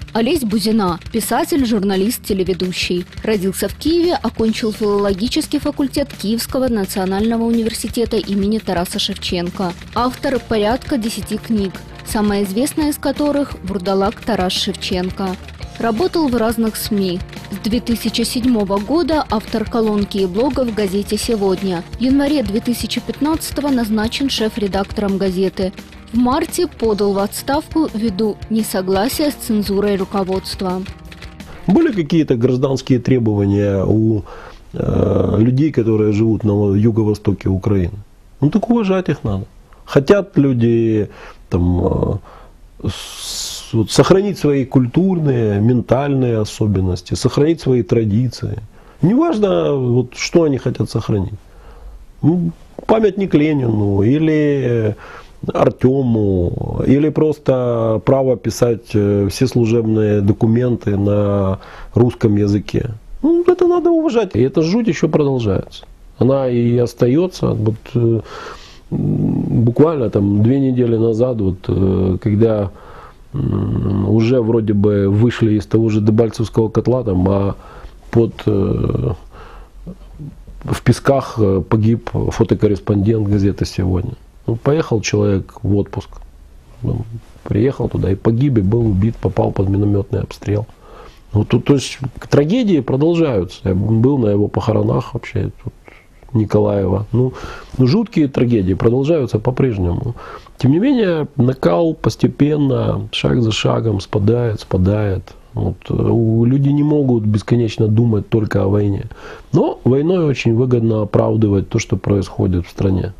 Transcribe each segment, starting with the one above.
Олесь Бузина – писатель, журналист, телеведущий. Родился в Киеве, окончил филологический факультет Киевского национального университета имени Тараса Шевченко. Автор порядка 10 книг, самая известная из которых – «Вурдалак Тарас Шевченко». Работал в разных СМИ. С 2007 года автор колонки и блога в газете «Сегодня». В январе 2015 назначен шеф-редактором газеты. В марте подал в отставку ввиду несогласия с цензурой руководства. Были какие-то гражданские требования у людей, которые живут на юго-востоке Украины? Ну так уважать их надо. Хотят люди там, сохранить свои культурные, ментальные особенности, сохранить свои традиции. Неважно, вот, что они хотят сохранить. Памятник Ленину или Артему, или просто право писать все служебные документы на русском языке. Ну, это надо уважать. И эта жуть еще продолжается. Она и остается. Вот, буквально там 2 недели назад, вот, когда уже вроде бы вышли из того же Дебальцевского котла, там, а в Песках погиб фотокорреспондент газеты «Сегодня». Ну, поехал человек в отпуск, приехал туда и погиб, и был убит, попал под минометный обстрел. Ну, то есть трагедии продолжаются. Я был на его похоронах вообще, тут, Николаева. Ну, жуткие трагедии продолжаются по-прежнему. Тем не менее, накал постепенно, шаг за шагом спадает. Вот, люди не могут бесконечно думать только о войне. Но войной очень выгодно оправдывать то, что происходит в стране.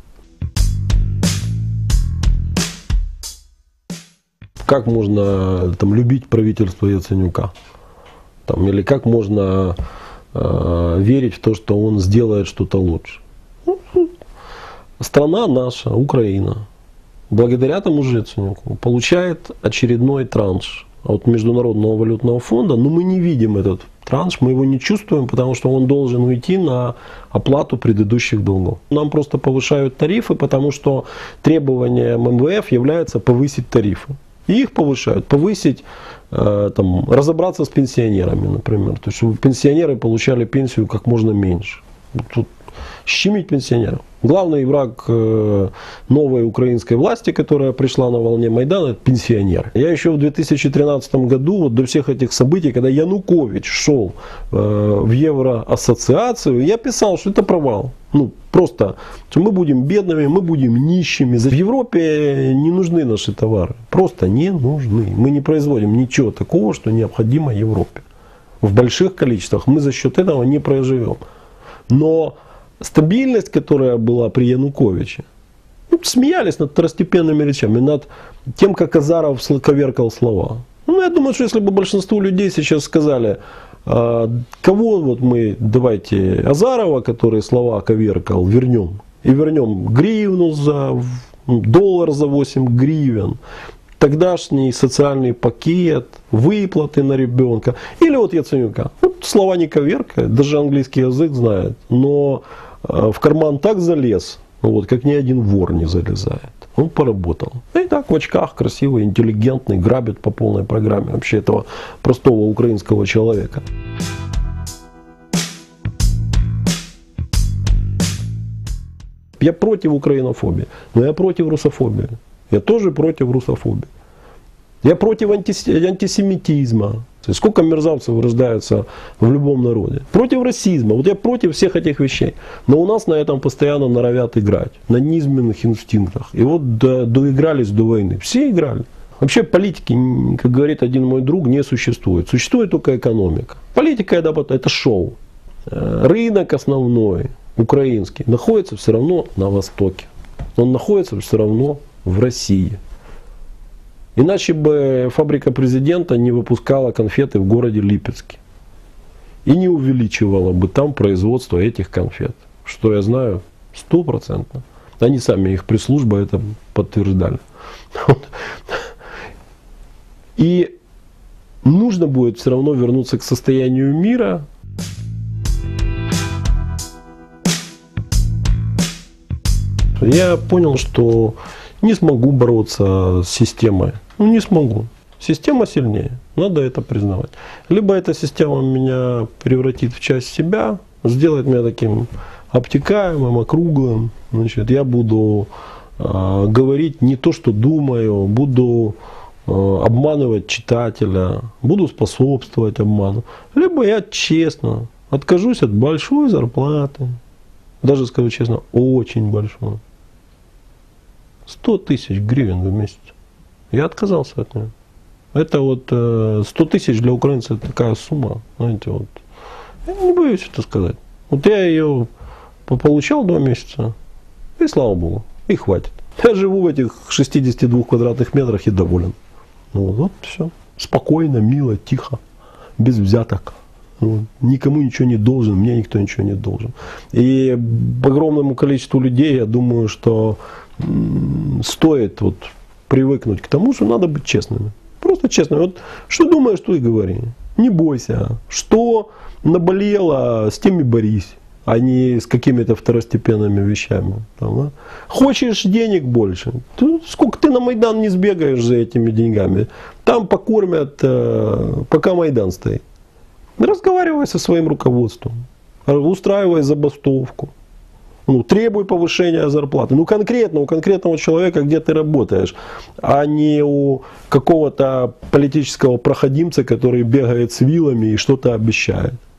Как можно там, любить правительство Яценюка? Там, или как можно верить в то, что он сделает что-то лучше? Страна наша, Украина, благодаря тому же Яценюку получает очередной транш от Международного валютного фонда, но мы не видим этот транш, мы его не чувствуем, потому что он должен уйти на оплату предыдущих долгов. Нам просто повышают тарифы, потому что требованием МВФ является повысить тарифы. И их повышают, повысить, там, разобраться с пенсионерами, например. То есть, чтобы пенсионеры получали пенсию как можно меньше. Тут щемить пенсионеров. Главный враг новой украинской власти, которая пришла на волне Майдана, это пенсионеры. Я еще в 2013 году, вот до всех этих событий, когда Янукович шел в Евроассоциацию, я писал, что это провал. Ну, просто, что мы будем бедными, мы будем нищими. В Европе не нужны наши товары. Просто не нужны. Мы не производим ничего такого, что необходимо Европе. В больших количествах мы за счет этого не проживем. Но стабильность, которая была при Януковиче, ну, смеялись над второстепенными речами, над тем, как Азаров коверкал слова. Ну, я думаю, что если бы большинству людей сейчас сказали, кого вот мы, давайте, Азарова, который слова коверкал, вернем. И вернем гривну доллар за 8 гривен, тогдашний социальный пакет, выплаты на ребенка. Или вот Яценюка. Вот слова не коверкает, даже английский язык знает, но в карман так залез, вот, как ни один вор не залезает. Он поработал. И так в очках, красивый, интеллигентный, грабит по полной программе вообще этого простого украинского человека. Я против украинофобии, но я против русофобии. Я тоже против русофобии. Я против антисемитизма. Сколько мерзавцев рождается в любом народе. Против расизма. Вот я против всех этих вещей. Но у нас на этом постоянно норовят играть. На низменных инстинктах. И вот доигрались до войны. Все играли. Вообще политики, как говорит один мой друг, не существует. Существует только экономика. Политика это шоу. Рынок основной, украинский, находится все равно на Востоке. Он находится все равно в России. Иначе бы фабрика президента не выпускала конфеты в городе Липецке. И не увеличивала бы там производство этих конфет. Что я знаю 100%. Они сами, их пресс-служба это подтверждали. И нужно будет все равно вернуться к состоянию мира. Я понял, что не смогу бороться с системой. Ну, не смогу. Система сильнее, надо это признавать. Либо эта система меня превратит в часть себя, сделает меня таким обтекаемым, округлым. Значит, я буду говорить не то, что думаю, буду обманывать читателя, буду способствовать обману. Либо я честно откажусь от большой зарплаты, даже скажу честно, очень большой. 100 тысяч гривен в месяц. Я отказался от нее. Это вот 100 тысяч для украинцев такая сумма. Знаете, вот. Я не боюсь это сказать. Вот я ее получал 2 месяца, и слава богу, и хватит. Я живу в этих 62 квадратных метрах и доволен. Вот все. Спокойно, мило, тихо, без взяток. Вот. Никому ничего не должен, мне никто ничего не должен. И огромному количеству людей, я думаю, что стоит вот привыкнуть к тому, что надо быть честными. Просто честно. Вот что думаешь, то и говори. Не бойся. Что наболело, с тем и борись, а не с какими-то второстепенными вещами. Там, да? Хочешь денег больше? Сколько ты на Майдан не сбегаешь за этими деньгами? Там покормят, пока Майдан стоит. Разговаривай со своим руководством. Устраивай забастовку. Требуй повышения зарплаты. Конкретно у конкретного человека, где ты работаешь, а не у какого-то политического проходимца, который бегает с вилами и что-то обещает.